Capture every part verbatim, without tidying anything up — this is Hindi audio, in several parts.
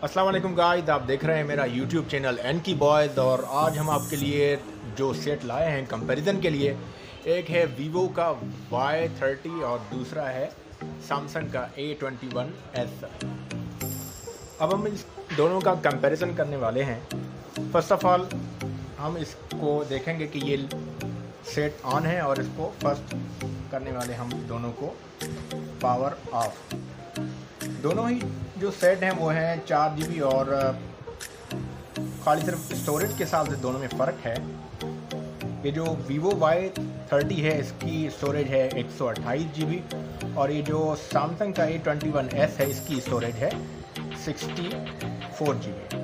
अस्सलाम वालेकुम गाइस, आप देख रहे हैं मेरा यूट्यूब चैनल एनकी बॉयज़। और आज हम आपके लिए जो सेट लाए हैं कंपैरिजन के लिए, एक है वीवो का वाई थर्टी और दूसरा है सैमसंग का ए ट्वेंटी वन एस। अब हम इस दोनों का कंपैरिजन करने वाले हैं। फर्स्ट ऑफ ऑल हम इसको देखेंगे कि ये सेट ऑन है और इसको फर्स्ट करने वाले हम दोनों को पावर ऑफ। दोनों ही जो सेट हैं वो हैं चार जी बी और खाली सिर्फ स्टोरेज के हिसाब से दोनों में फ़र्क है। ये जो वीवो वाई थर्टी है इसकी स्टोरेज है एक सौ अट्ठाईस जी बी और ये जो सैमसंग का ए ट्वेंटी वन एस है इसकी स्टोरेज है सिक्सटी फोर जी बी।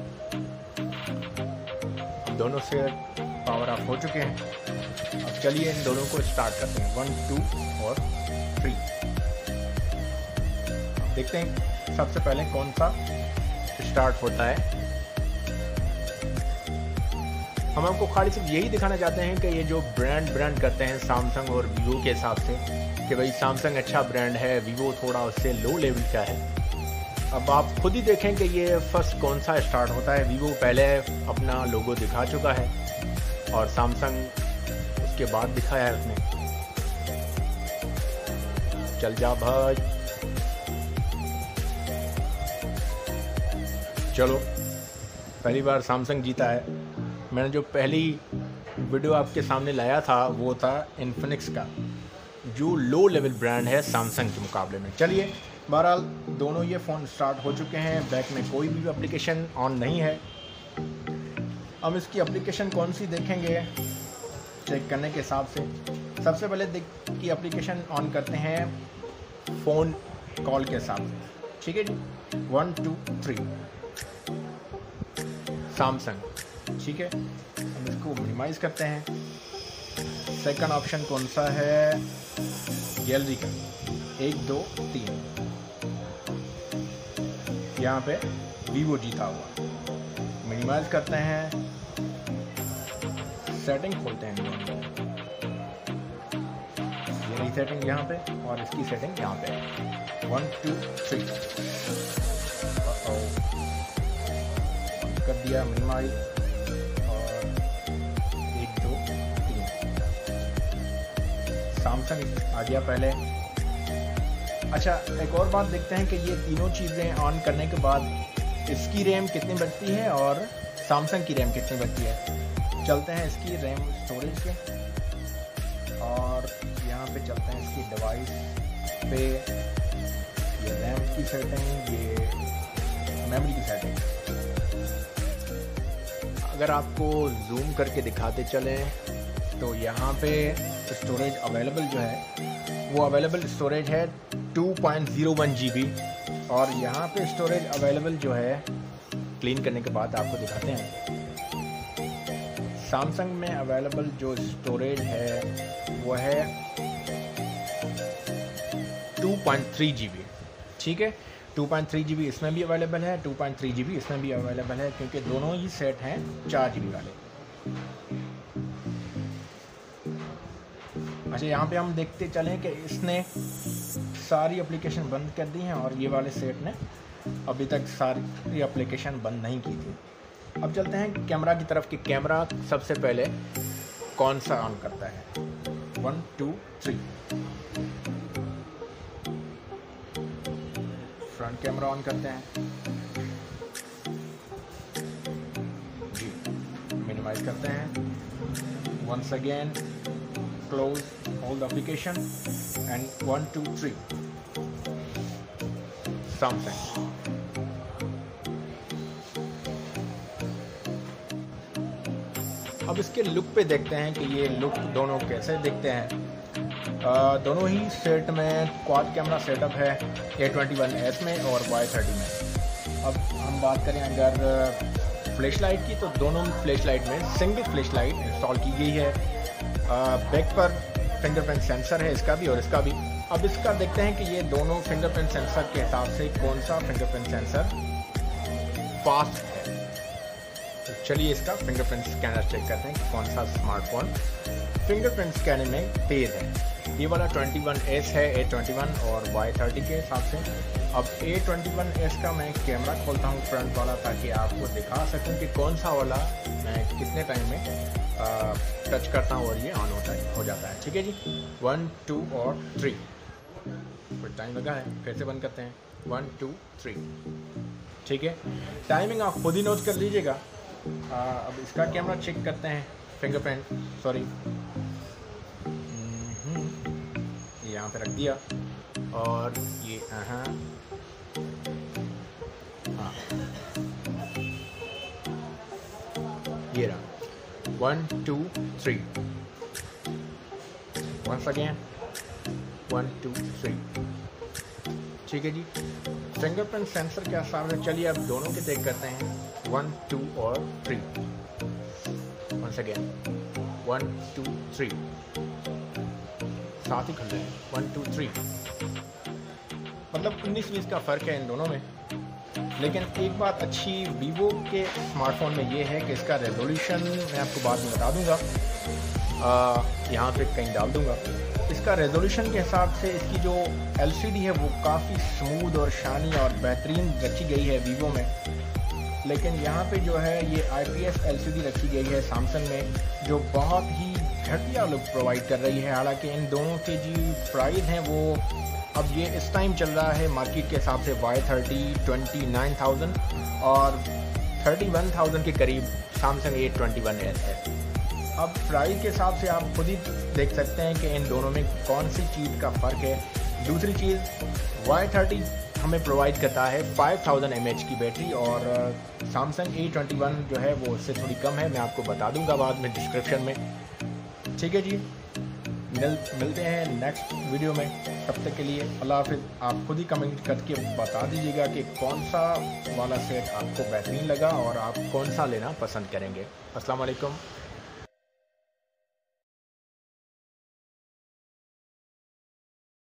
दोनों से पावर ऑफ हो चुके हैं। अब चलिए इन दोनों को स्टार्ट करते हैं, वन टू और थ्री। देखते हैं सबसे पहले कौन सा स्टार्ट होता है। हम आपको खाली सिर्फ यही दिखाना चाहते हैं कि ये जो ब्रांड ब्रांड करते हैं सैमसंग और वीवो के हिसाब से कि भाई सैमसंग अच्छा ब्रांड है, वीवो थोड़ा उससे लो लेवल का है। अब आप खुद ही देखें कि ये फर्स्ट कौन सा स्टार्ट होता है। वीवो पहले अपना लोगो दिखा चुका है और सैमसंग उसके बाद दिखाया है उसने। चल जा भाई, चलो पहली बार सैमसंग जीता है। मैंने जो पहली वीडियो आपके सामने लाया था वो था इन्फिनिक्स का, जो लो लेवल ब्रांड है सैमसंग के मुकाबले में। चलिए बहरहाल दोनों ये फ़ोन स्टार्ट हो चुके हैं। बैक में कोई भी एप्लीकेशन ऑन नहीं है। हम इसकी एप्लीकेशन कौन सी देखेंगे चेक करने के हिसाब से। सबसे पहले देख की एप्लीकेशन ऑन करते हैं फ़ोन कॉल के हिसाब से, ठीक है जी। वन टू थ्री सैमसंग, ठीक है। हम इसको मिनिमाइज करते हैं। सेकंड ऑप्शन कौन सा है, गैलरी का, एक दो तीन। यहाँ पे वीवो जीता हुआ। मिनिमाइज करते हैं, सेटिंग खोलते हैं। ये रही सेटिंग यहाँ पे और इसकी सेटिंग यहाँ पे। वन टू थ्री कर दिया मिनिमाइज और एक दो तीन सैमसंग आ गया पहले। अच्छा, एक और बात देखते हैं कि ये तीनों चीज़ें ऑन करने के बाद इसकी रैम कितनी बचती है और सैमसंग की रैम कितनी बचती है। चलते हैं इसकी रैम स्टोरेज के और यहाँ पे चलते हैं इसकी डिवाइस पे। ये रैम की सेटिंग, ये मेमोरी की सेटिंग। अगर आपको जूम करके दिखाते चलें तो यहाँ पे स्टोरेज अवेलेबल जो है वो अवेलेबल स्टोरेज है two point zero one G B और यहाँ पे स्टोरेज अवेलेबल जो है क्लीन करने के बाद आपको दिखाते हैं। सैमसंग में अवेलेबल जो स्टोरेज है वो है two point three G B, ठीक है। Two point three G B इसमें भी अवेलेबल है, two point three G B इसमें भी अवेलेबल है, क्योंकि दोनों ही सेट हैं चार जी बी वाले। अच्छा, यहाँ पे हम देखते चलें कि इसने सारी एप्लीकेशन बंद कर दी हैं और ये वाले सेट ने अभी तक सारी एप्लीकेशन बंद नहीं की थी। अब चलते हैं कैमरा की तरफ कि कैमरा सबसे पहले कौन सा ऑन करता है। One two three front camera on करते हैं जी। मिनिमाइज करते हैं। Once again close all the application and one two three Samsung. अब इसके लुक पे देखते हैं कि ये लुक दोनों कैसे दिखते हैं। आ, दोनों ही सेट में क्वाड कैमरा सेटअप है ए ट्वेंटी वन एस में और वाई थर्टी में। अब हम बात करें अगर फ्लैश लाइट की, तो दोनों फ्लैश लाइट में सिंगल फ्लैश लाइट इंस्टॉल की गई है। बैक पर फिंगरप्रिंट सेंसर है इसका भी और इसका भी। अब इसका देखते हैं कि ये दोनों फिंगरप्रिंट सेंसर के हिसाब से कौन सा फिंगरप्रिंट सेंसर फास्ट है। तो चलिए इसका फिंगरप्रिंट स्कैनर चेक करते हैं कि कौन सा स्मार्टफोन फिंगरप्रिंट स्कैनिंग में तेज़ है। ये वाला ट्वेंटी वन एस है ए ट्वेंटी वन और वाई थर्टी के हिसाब से। अब ए ट्वेंटी वन एस का मैं कैमरा खोलता हूँ फ्रंट वाला, ताकि आपको दिखा सकूँ कि कौन सा वाला मैं कितने टाइम में आ, टच करता हूँ और ये ऑन होता है हो जाता है। ठीक है जी, वन टू और थ्री, कुछ टाइम लगा है, फिर से बंद करते हैं, वन टू थ्री। ठीक है, टाइमिंग आप खुद ही नोट कर लीजिएगा। अब इसका कैमरा चेक करते हैं, फिंगरप्रिंट, सॉरी यहाँ पे रख दिया, और ये हाँ हाँ ये रहा, one two three, once again, one two three. ठीक है जी, फिंगरप्रिंट सेंसर के हिसाब से चलिए अब दोनों के चेक करते हैं, वन टू और three, once again, one two three, साथ ही खुल रहे हैं, वन टू थ्री। मतलब उन्नीस बीस का फ़र्क है इन दोनों में। लेकिन एक बात अच्छी वीवो के स्मार्टफोन में ये है कि इसका रेजोल्यूशन मैं आपको बाद में बता दूंगा, यहाँ पे कहीं डाल दूंगा। इसका रेजोल्यूशन के हिसाब से इसकी जो एलसीडी है वो काफ़ी स्मूथ और शानी और बेहतरीन रखी गई है वीवो में। लेकिन यहाँ पे जो है ये आईपीएस एलसीडी रखी गई है सैमसंग में, जो बहुत ही घटिया लुक प्रोवाइड कर रही है। हालांकि इन दोनों के जो प्राइस हैं वो अब ये इस टाइम चल रहा है मार्केट के हिसाब से Y thirty twenty nine thousand और थर्टी वन थाउजेंड के करीब Samsung A twenty one S है। अब प्राइस के हिसाब से आप खुद ही देख सकते हैं कि इन दोनों में कौन सी चीज़ का फ़र्क है। दूसरी चीज़, वाई थर्टी हमें प्रोवाइड करता है फाइव थाउजेंड एम एच की बैटरी, और सैमसंग ए ट्वेंटी वन जो है वो उससे थोड़ी कम है, मैं आपको बता दूंगा बाद में डिस्क्रिप्शन में। ठीक है जी, मिल मिलते हैं नेक्स्ट वीडियो में, तब तक के लिए अल्लाह हाफिज़। आप खुद ही कमेंट करके बता दीजिएगा कि कौन सा वाला सेट आपको बेहतरीन लगा और आप कौन सा लेना पसंद करेंगे। अस्सलाम वालेकुम।